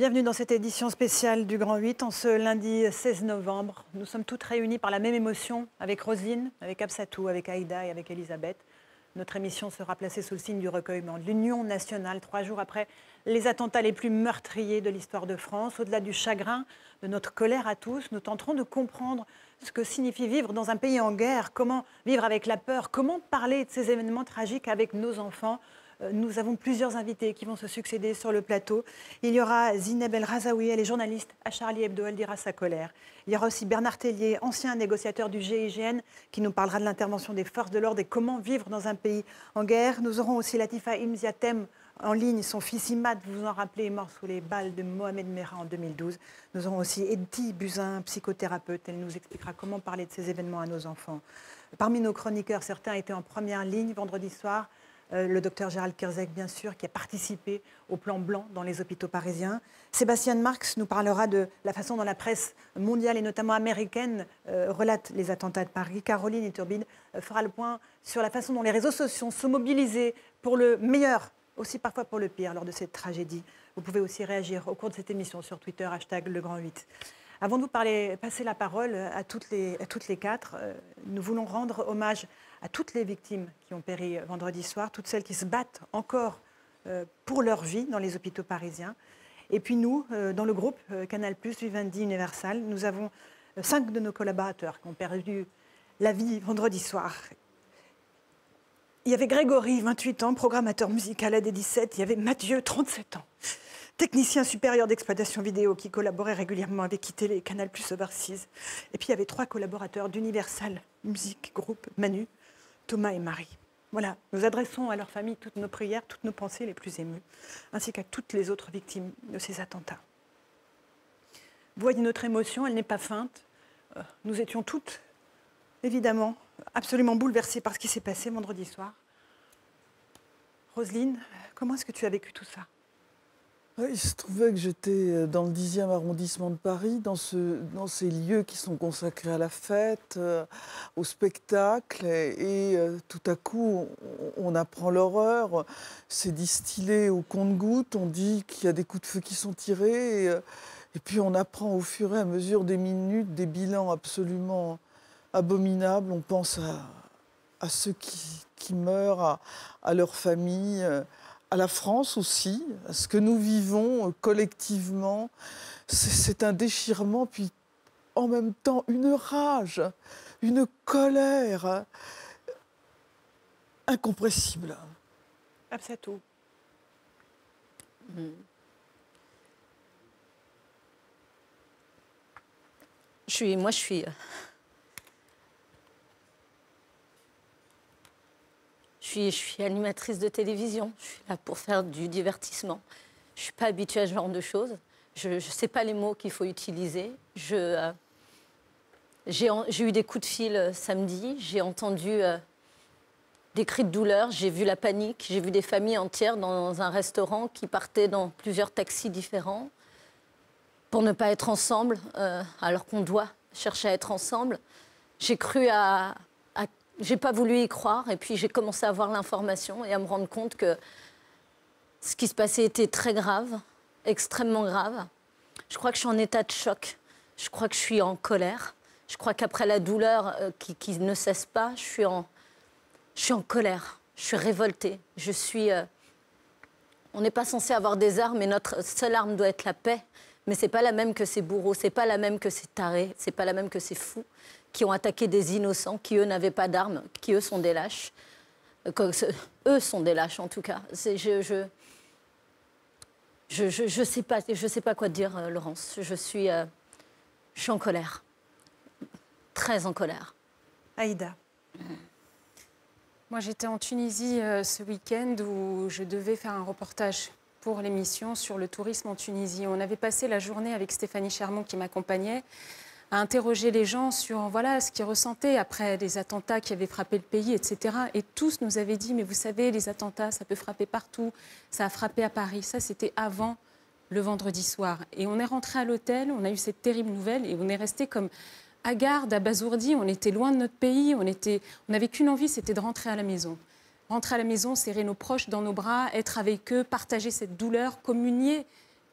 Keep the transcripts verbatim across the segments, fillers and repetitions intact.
Bienvenue dans cette édition spéciale du Grand huit en ce lundi seize novembre. Nous sommes toutes réunies par la même émotion avec Roselyne, avec Absatou, avec Aïda et avec Elisabeth. Notre émission sera placée sous le signe du recueillement de l'Union nationale, trois jours après les attentats les plus meurtriers de l'histoire de France. Au-delà du chagrin, de notre colère à tous, nous tenterons de comprendre ce que signifie vivre dans un pays en guerre, comment vivre avec la peur, comment parler de ces événements tragiques avec nos enfants. Nous avons plusieurs invités qui vont se succéder sur le plateau. Il y aura Zineb El Razaoui, elle est journaliste à Charlie Hebdo, elle dira sa colère. Il y aura aussi Bernard Tellier, ancien négociateur du G I G N, qui nous parlera de l'intervention des forces de l'ordre et comment vivre dans un pays en guerre. Nous aurons aussi Latifa Imziatem en ligne. Son fils Imad, vous vous en rappelez, est mort sous les balles de Mohamed Merah en deux mille douze. Nous aurons aussi Eddy Buzyn, psychothérapeute. Elle nous expliquera comment parler de ces événements à nos enfants. Parmi nos chroniqueurs, certains étaient en première ligne vendredi soir. Euh, le docteur Gérald Kierzek, bien sûr, qui a participé au plan blanc dans les hôpitaux parisiens. Sébastien Marx nous parlera de la façon dont la presse mondiale et notamment américaine euh, relate les attentats de Paris. Caroline Iturbide euh, fera le point sur la façon dont les réseaux sociaux sont mobilisés pour le meilleur, aussi parfois pour le pire, lors de cette tragédie. Vous pouvez aussi réagir au cours de cette émission sur Twitter, hashtag Le Grand huit. Avant de vous parler, passer la parole à toutes les, à toutes les quatre, euh, nous voulons rendre hommage à toutes les victimes qui ont péri vendredi soir, toutes celles qui se battent encore euh, pour leur vie dans les hôpitaux parisiens. Et puis nous, euh, dans le groupe euh, Canal plus, Vivendi, Universal, nous avons euh, cinq de nos collaborateurs qui ont perdu la vie vendredi soir. Il y avait Grégory, vingt-huit ans, programmateur musical à D dix-sept. Il y avait Mathieu, trente-sept ans, technicien supérieur d'exploitation vidéo qui collaborait régulièrement avec iTélé, Canal plus, Overseas. Et puis il y avait trois collaborateurs d'Universal Music Group, Manu, Thomas et Marie. Voilà, nous adressons à leur famille toutes nos prières, toutes nos pensées les plus émues, ainsi qu'à toutes les autres victimes de ces attentats. Vous voyez notre émotion, elle n'est pas feinte. Nous étions toutes, évidemment, absolument bouleversées par ce qui s'est passé vendredi soir. Roselyne, comment est-ce que tu as vécu tout ça ? Oui, il se trouvait que j'étais dans le dixième arrondissement de Paris, dans, ce, dans ces lieux qui sont consacrés à la fête, euh, au spectacle. Et, et euh, tout à coup, on, on apprend l'horreur. C'est distillé au compte-gouttes. On dit qu'il y a des coups de feu qui sont tirés. Et, euh, et puis on apprend au fur et à mesure des minutes des bilans absolument abominables. On pense à, à ceux qui, qui meurent, à, à leurs familles, à la France aussi, à ce que nous vivons collectivement. C'est un déchirement, puis en même temps une rage, une colère incompressible. Absatou. Mmh. Je suis, moi, je suis... Je suis, je suis animatrice de télévision, je suis là pour faire du divertissement. Je ne suis pas habituée à ce genre de choses. Je ne sais pas les mots qu'il faut utiliser. Je, euh, j'ai, j'ai eu des coups de fil euh, samedi, j'ai entendu euh, des cris de douleur, j'ai vu la panique, j'ai vu des familles entières dans un restaurant qui partaient dans plusieurs taxis différents pour ne pas être ensemble, euh, alors qu'on doit chercher à être ensemble. J'ai cru à... à J'ai pas voulu y croire et puis j'ai commencé à voir l'information et à me rendre compte que ce qui se passait était très grave, extrêmement grave. Je crois que je suis en état de choc. Je crois que je suis en colère. Je crois qu'après la douleur euh, qui, qui ne cesse pas, je suis en, je suis en colère. Je suis révoltée. Je suis... Euh... On n'est pas censé avoir des armes et notre seule arme doit être la paix. Mais c'est pas la même que ces bourreaux, c'est pas la même que ces tarés, c'est pas la même que ces fous qui ont attaqué des innocents, qui, eux, n'avaient pas d'armes, qui, eux, sont des lâches. Euh, eux sont des lâches, en tout cas. Je je, je, je, je sais pas, je sais pas quoi te dire, euh, Laurence. Je suis, euh, je suis en colère. Très en colère. Aïda. Moi, j'étais en Tunisie euh, ce week-end où je devais faire un reportage pour l'émission sur le tourisme en Tunisie. On avait passé la journée avec Stéphanie Chermont qui m'accompagnait à interroger les gens sur voilà, ce qu'ils ressentaient après les attentats qui avaient frappé le pays, et cetera. Et tous nous avaient dit, mais vous savez, les attentats, ça peut frapper partout. Ça a frappé à Paris. Ça, c'était avant le vendredi soir. Et on est rentré à l'hôtel, on a eu cette terrible nouvelle et on est resté comme hagarde, abasourdi. On était loin de notre pays. On était, on n'avait qu'une envie, c'était de rentrer à la maison. Rentrer à la maison, serrer nos proches dans nos bras, être avec eux, partager cette douleur, communier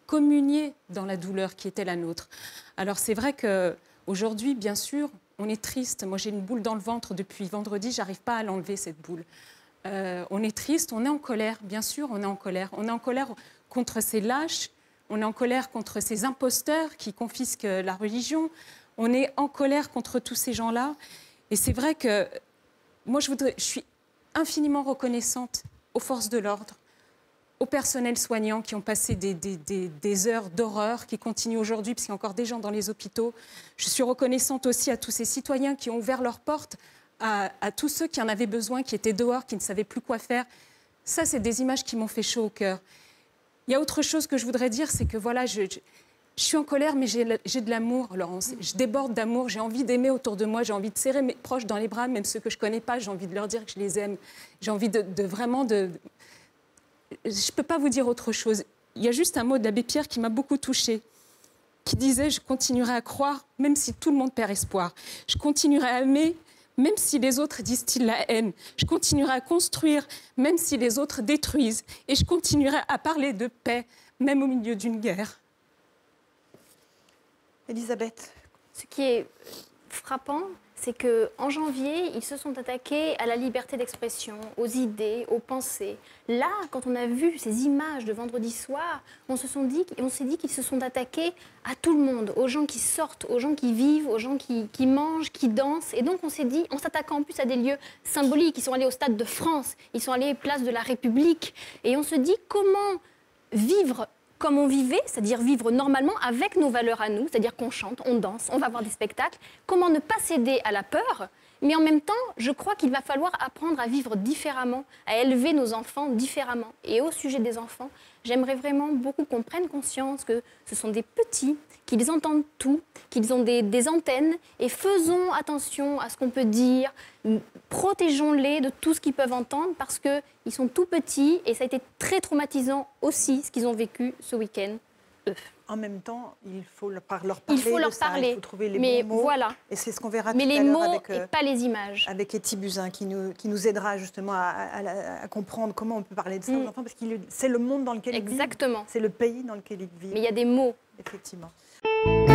communier dans la douleur qui était la nôtre. Alors c'est vrai qu'aujourd'hui, bien sûr, on est triste. Moi, j'ai une boule dans le ventre depuis vendredi, je n'arrive pas à l'enlever, cette boule. Euh, on est triste, on est en colère, bien sûr, on est en colère. On est en colère contre ces lâches, on est en colère contre ces imposteurs qui confisquent la religion, on est en colère contre tous ces gens-là. Et c'est vrai que moi, je, voudrais, je suis infiniment reconnaissante aux forces de l'ordre, aux personnels soignants qui ont passé des, des, des, des heures d'horreur, qui continuent aujourd'hui, parce qu'il y a encore des gens dans les hôpitaux. Je suis reconnaissante aussi à tous ces citoyens qui ont ouvert leurs portes, à, à tous ceux qui en avaient besoin, qui étaient dehors, qui ne savaient plus quoi faire. Ça, c'est des images qui m'ont fait chaud au cœur. Il y a autre chose que je voudrais dire, c'est que voilà, je, je, je suis en colère, mais j'ai de l'amour, Laurence. Je déborde d'amour, j'ai envie d'aimer autour de moi, j'ai envie de serrer mes proches dans les bras, même ceux que je ne connais pas, j'ai envie de leur dire que je les aime. J'ai envie de, de vraiment de... Je ne peux pas vous dire autre chose. Il y a juste un mot de l'abbé Pierre qui m'a beaucoup touchée, qui disait « Je continuerai à croire, même si tout le monde perd espoir. Je continuerai à aimer, même si les autres distillent la haine. Je continuerai à construire, même si les autres détruisent. Et je continuerai à parler de paix, même au milieu d'une guerre. » Elisabeth. Ce qui est frappant, c'est qu'en janvier, ils se sont attaqués à la liberté d'expression, aux idées, aux pensées. Là, quand on a vu ces images de vendredi soir, on se sont dit, on s'est dit qu'ils se sont attaqués à tout le monde, aux gens qui sortent, aux gens qui vivent, aux gens qui, qui mangent, qui dansent. Et donc on s'est dit, en s'attaquant en plus à des lieux symboliques, ils sont allés au Stade de France, ils sont allés place de la République. Et on se dit, comment vivre comme on vivait, c'est-à-dire vivre normalement avec nos valeurs à nous, c'est-à-dire qu'on chante, on danse, on va voir des spectacles. Comment ne pas céder à la peur, mais en même temps, je crois qu'il va falloir apprendre à vivre différemment, à élever nos enfants différemment. Et au sujet des enfants, j'aimerais vraiment beaucoup qu'on prenne conscience que ce sont des petits, qu'ils entendent tout, qu'ils ont des, des antennes, et faisons attention à ce qu'on peut dire, protégeons-les de tout ce qu'ils peuvent entendre, parce qu'ils sont tout petits, et ça a été très traumatisant aussi, ce qu'ils ont vécu ce week-end. Eux. En même temps, il faut leur parler. Il faut leur ça, parler. Il faut trouver les mais bons mots. Voilà. Et c'est ce qu'on verra mais tout les à l'heure mots avec, euh, et pas les images. avec Etty Buzyn, qui nous, qui nous aidera justement à, à, à comprendre comment on peut parler de ça mm. aux enfants, parce que c'est le monde dans lequel Exactement. ils vivent. C'est le pays dans lequel ils vivent. Mais il y a des mots. Effectivement.